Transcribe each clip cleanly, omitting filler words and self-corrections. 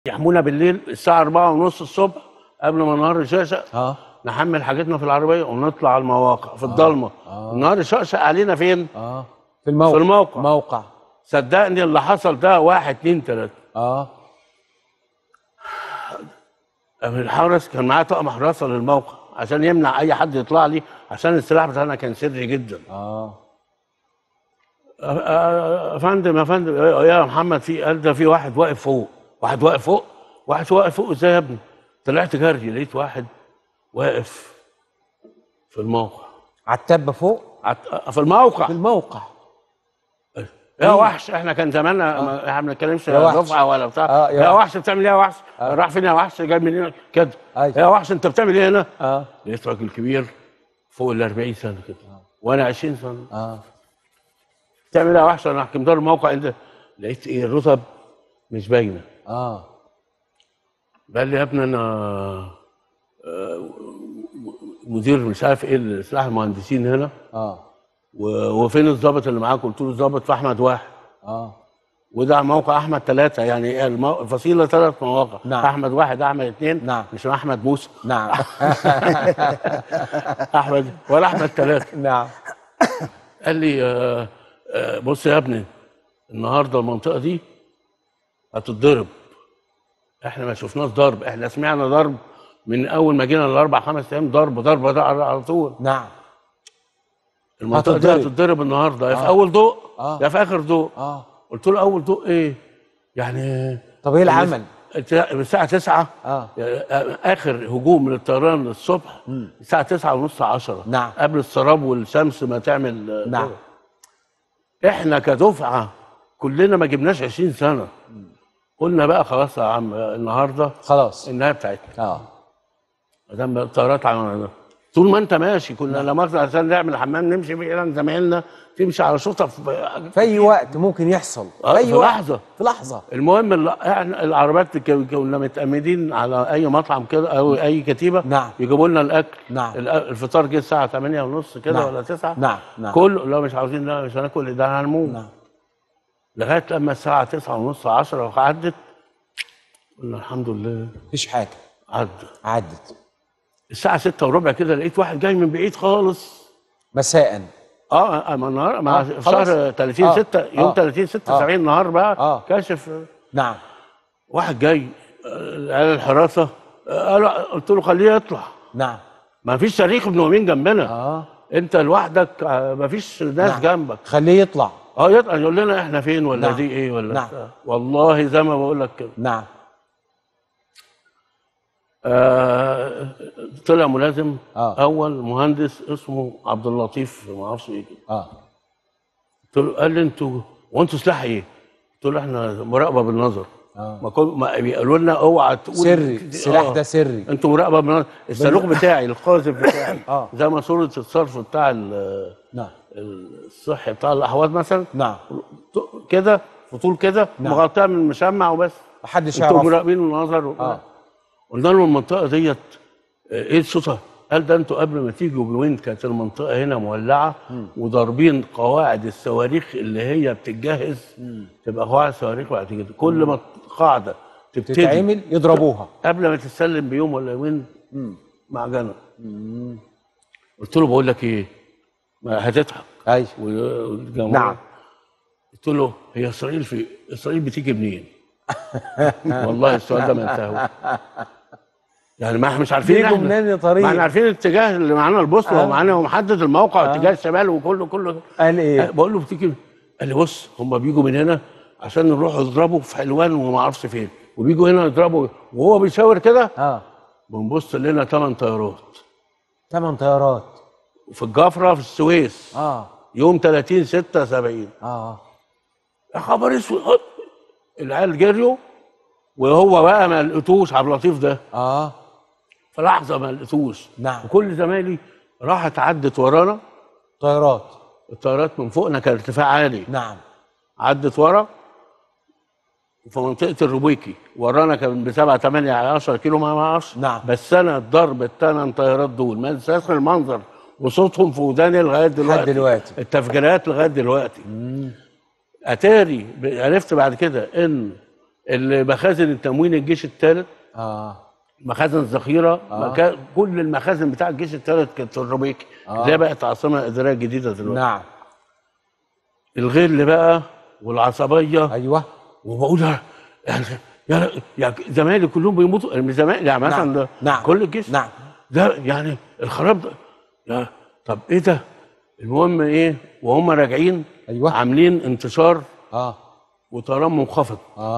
يحمونا بالليل الساعة 4:30 الصبح قبل ما النهار يشقشق. نحمل حاجتنا في العربية ونطلع على المواقع في الضلمة. النهار يشقشق علينا فين؟ في الموقع. في الموقع. موقع. صدقني اللي حصل ده 1 2 3. الحرس كان معاه طقم حراسة للموقع عشان يمنع أي حد يطلع لي، عشان السلاح بتاعنا كان سري جدا. يا فندم يا فندم يا محمد، في قال ده في واحد واقف فوق. واحد واقف فوق؟ واحد واقف فوق ازاي يا ابني؟ طلعت جري لقيت واحد واقف في الموقع. على التبه فوق؟ في الموقع. في الموقع. يا وحش، احنا كان زماننا احنا ما بنتكلمش دفعه ولا بتاع. يا وحش بتعمل ايه يا وحش؟ راح فين يا وحش؟ جاي منين كده؟ يا وحش انت بتعمل ايه هنا؟ لقيت راجل كبير فوق ال 40 سنه كده وانا 20 سنه. بتعمل ايه يا وحش؟ انا حكمدار الموقع. انت لقيت ايه؟ الرطب مش باينه. قال لي يا ابني انا مدير مش عارف ايه سلاح المهندسين هنا. وفين الضابط اللي معاك؟ قلت له الضابط في احمد 1. وده موقع احمد 3، يعني الفصيله 3 مواقع. نعم. احمد 1 احمد 2. نعم. مش احمد موسى. نعم. احمد ولا احمد 3. نعم. قال لي بص يا ابني، النهارده المنطقه دي هتتضرب. احنا ما شفناش ضرب، احنا سمعنا ضرب من اول ما جينا الاربع 5 ايام. ضرب ده على طول. نعم. المنطقه دي هتتضرب النهارده، يا في اول ضوء يا في اخر ضوء. قلت له اول ضوء ايه؟ يعني طب ايه العمل؟ الساعه 9. اخر هجوم من الطيران الصبح الساعه 9:30 10. نعم. قبل السراب والشمس ما تعمل. نعم. احنا كدفعه كلنا ما جبناش 20 سنه. قلنا بقى خلاص يا عم النهارده خلاص النهايه بتاعتنا. ما دام الطيارات عملنا طول ما انت ماشي كنا لا مؤاخذه عشان نعمل حمام نمشي فيه ايران زمايلنا تمشي على شوطه في اي وقت ممكن يحصل. في اي لحظه. في لحظه. المهم احنا العربيات كنا متأمدين على اي مطعم كده او اي كتيبه. نعم. يجيبوا لنا الاكل. نعم. الفطار جه الساعه 8:30 كده. نعم. ولا 9. نعم. نعم. كله لو مش عاوزين لا مش هناكل ده هنموت. نعم. لغايه لما الساعه 9:30 10 عدت قلنا الحمد لله مفيش حاجه. عدت. الساعه 6:15 كده لقيت واحد جاي من بعيد خالص مساء. النهار مع في شهر 30 6 يوم 30 6 70 نهار بقى. كاشف. نعم. واحد جاي قال الحراسه قلت له خليه يطلع. نعم. ما فيش صريخ ابن يمين جنبنا. انت لوحدك ما فيش ناس. نعم. جنبك. خليه يطلع. يطلع يقول لنا احنا فين ولا. نعم. دي ايه ولا. نعم. والله زي ما بقول لك كده. نعم. طلع ملازم. اول مهندس اسمه عبد اللطيف ما اعرفش ايه كده. قال لي انتوا سلاح ايه؟ قلت له احنا مراقبه بالنظر. ما بيقولوا لنا اوعى تقول سري. السلاح ده سري. انتوا مراقبه بالنظر. الصاروخ بتاعي القاذف بتاعي زي ماسوره الصرف بتاع نعم الصحي بتاع الاحواض مثلا. نعم. كده فطول كده. نعم. مغطاه من مشمع وبس. محدش يعرف. انتوا مراقبين بالنظر. قلنا له المنطقه ديت ايه الصوت؟ قال ده انتوا قبل ما تيجوا بوين كانت المنطقه هنا مولعه وضاربين قواعد الصواريخ اللي هي بتتجهز تبقى قواعد صواريخ بعد كده. كل ما قاعده تتعمل يضربوها قبل ما تتسلم بيوم ولا يومين معجنه. قلت له بقول لك ايه؟ ما هتضحك. ايوه. نعم. قلت له هي اسرائيل بتيجي منين؟ والله السؤال ده ما انتهى. يعني ما احنا مش عارفين احنا منين طريق. ما احنا عارفين الاتجاه اللي معانا البوصله ومعانا ومحدد الموقع اتجاه الشمال وكله. قال ايه؟ بقول له بتيجي. قال لي بص هم بيجوا من هنا عشان نروح يضربوا في حلوان وما اعرفش فين وبيجوا هنا يضربوا وهو بيشاور كده. بنبص لنا 8 طيارات. 8 طيارات في الجفره في السويس. يوم 30 6 70. يا خبر اسود. العيال جريوا وهو بقى ما لقيتوش عبد اللطيف ده. في لحظه ما لقيتوش. نعم. وكل زمايلي راحت عدت ورانا طيارات. الطيارات من فوقنا كان ارتفاع عالي. نعم. عدت ورا في منطقه الروبيكي ورانا كان ب 7 8 10 كيلو ما اعرفش. نعم. بس انا ضرب ال8 طيارات دول ما انساش المنظر وصوتهم في وداني لغايه دلوقتي. التفجيرات لغايه دلوقتي. اتاري عرفت بعد كده ان مخازن التموين الجيش الثالث، مخازن الذخيره، كل المخازن بتاع الجيش الثالث كانت في الروبيكي، زي بقت عاصمه اداريه جديده دلوقتي. نعم. الغل بقى والعصبيه. ايوه. وبقول يعني زمايلي كلهم بيموتوا من زمان، يعني مثلا نعم. كل الجيش. نعم. ده يعني الخراب ده طب ايه ده؟ المهم ايه وهم راجعين. ايوه. عاملين انتشار وطيران منخفض.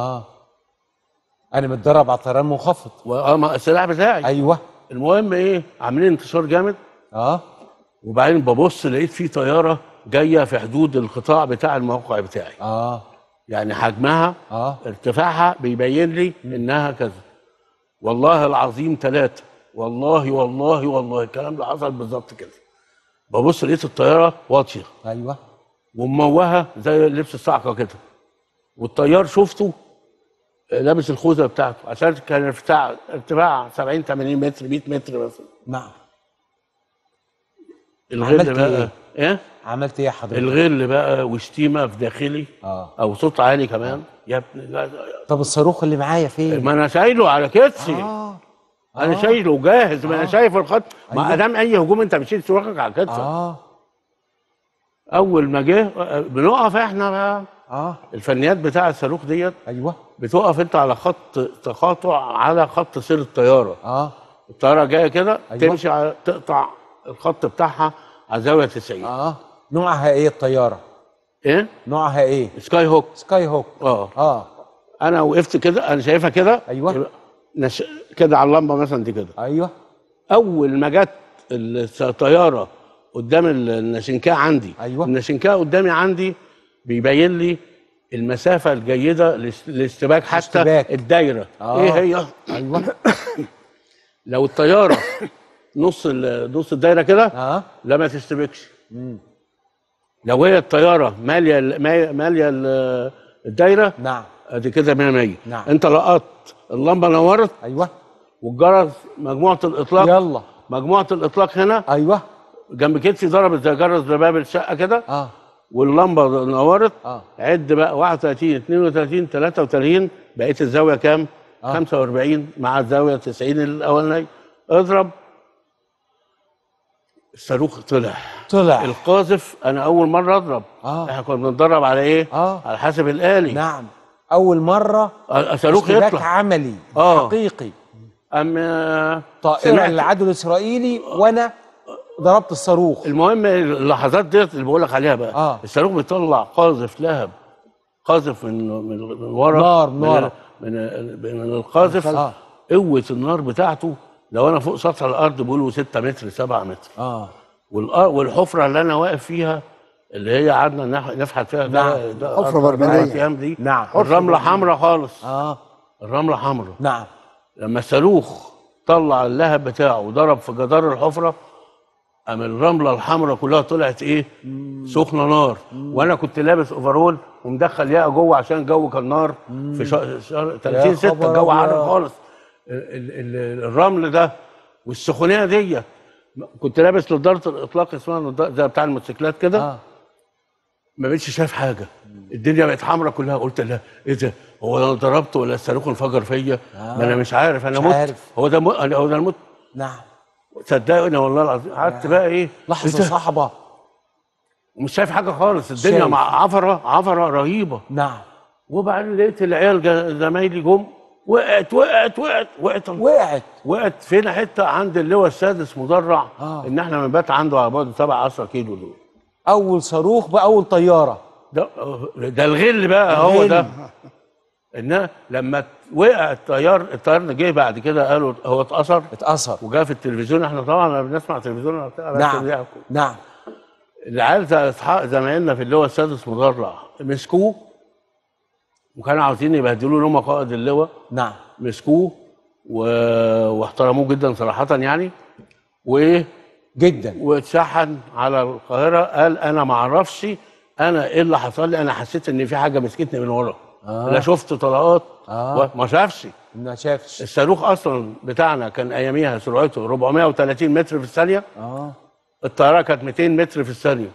انا متدرب على طيران منخفض. السلاح بتاعي. ايوه. المهم ايه عاملين انتشار جامد. وبعدين ببص لقيت في طياره جايه في حدود القطاع بتاع الموقع بتاعي. يعني حجمها ارتفاعها بيبين لي انها كذا. والله العظيم 3 والله والله والله الكلام ده حصل بالظبط كده. ببص لقيت الطياره واطيه. ايوه. ومموهه زي لبس الصعقه كده. والطيار شفته لابس الخوذه بتاعته عشان كان ارتفاع 70 80 متر 100 متر مثلا. نعم. الغل بقى ايه؟ عملت ايه يا حضرتك؟ الغل بقى وشتيمه في داخلي. او صوت عالي كمان. يا ابني لا. طب الصاروخ اللي معايا فين؟ ما انا شايله على كتفي. انا شايله جاهز. ما انا شايف الخط. ما ادام اي هجوم انت بتشيل صاروخك على كتفك. اول ما جه بنقف احنا بقى. الفنيات بتاع الصاروخ ديت. ايوه. بتقف انت على خط تقاطع على خط سير الطياره. الطياره جايه كده. تمشي على تقطع الخط بتاعها على زاويه 90. نوعها ايه الطياره؟ ايه؟ نوعها ايه؟ سكاي هوك. سكاي هوك. انا وقفت كده، انا شايفها كده. ايوه. كده على اللمبه مثلا دي كده. ايوه. اول ما جت الطياره قدام الناشنكاه عندي. ايوه. الناشنكاه قدامي عندي بيبين لي المسافه الجيده للاستباك حتى الدايره. ايه هي؟ ايوه. لو الطياره نص الدايره كده لا ما تستبكش. لو هي الطياره ماليه الدايره. نعم. ادي كده 100. نعم. انت لقطت اللمبه نورت. ايوه. والجرس مجموعه الاطلاق. يلا. مجموعه الاطلاق هنا. ايوه. جنب كتفي ضربت زي جرس باب الشقه كده. واللمبه نورت. عد بقى 31 32 33 بقيت الزاويه كام؟ 45 مع الزاويه 90 الاولانيه. اضرب. الصاروخ طلع. القاذف انا اول مره اضرب. احنا كنا بنتدرب على ايه؟ على الحاسب الآلي. نعم. اول مره الصاروخ يطلع عملي حقيقي. طائره العدو الاسرائيلي وانا ضربت الصاروخ. المهم اللحظات ديت اللي بقول لك عليها بقى. الصاروخ بيطلع قاذف لهب. قاذف من ورا. نار من القاذف. قوه النار بتاعته لو انا فوق سطح الارض بيقولوا 6 متر 7 متر. والحفره اللي انا واقف فيها اللي هي قعدنا نفحت فيها. ده حفره برمجيه دي. نعم. الرمله حمراء خالص. الرمله حمراء. نعم. لما الصاروخ طلع اللهب بتاعه وضرب في جدار الحفره قام الرمله الحمراء كلها طلعت ايه؟ سخنه نار. وانا كنت لابس اوفرول ومدخل ياقه جوه عشان الجو كان نار. في شهر 30/6 الجو حر خالص. الرمل ده والسخونيه دي. كنت لابس نضاره الاطلاق اسمها زي بتاع الموتوسيكلات كده. ما بقتش شايف حاجه. الدنيا بقت حمراء كلها. قلت لا ايه ده؟ هو انا ضربت ولا الصاروخ انفجر فيا؟ ما انا مش عارف. انا مت. هو ده الموت. نعم. صدقني والله العظيم. قعدت بقى ايه؟ لحظه صعبه. ومش شايف حاجه خالص. الدنيا مع عفره رهيبه. نعم. وبعدين لقيت العيال زمايلي جم. وقعت فين حته عند اللواء السادس مدرع. ان احنا بنبات عنده على بعد 7-10 كيلو دول. اول صاروخ باول طياره. ده الغل بقى. هو ده. ان لما وقع الطيار جه بعد كده قالوا هو اتأثر وجاء في التلفزيون. احنا طبعا بنسمع تلفزيون. نعم. نعم. العيال زمايلنا في اللواء السادس مدرع مسكوه وكانوا عاوزين يبهدلوا له قائد اللواء. نعم. مسكوه واحترموه جدا صراحه يعني. جدا. واتشحن على القاهره. قال انا ما اعرفش انا ايه اللي حصل لي. انا حسيت ان في حاجه مسكتني من ورا. لا شفت طلقات. ما شافش. ما شافش. الصاروخ اصلا بتاعنا كان اياميها سرعته 430 متر في الثانيه. الطياره كانت 200 متر في الثانيه.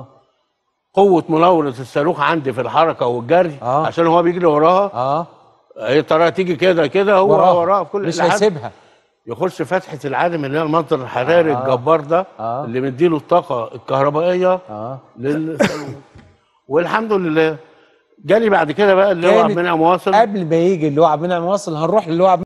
قوه مناوره الصاروخ عندي في الحركه والجري عشان هو بيجري وراها هي الطريقه تيجي كده كده، هو وراه في كل مش هيسيبها. يخش فتحه العالم اللي هي المصدر الحراري الجبار ده اللي مديله الطاقه الكهربائيه والحمد لله. جالي بعد كده بقى اللي هو عبد المنعم واصل. قبل ما يجي اللي هو عبد المنعم واصل هنروح للي هو عبد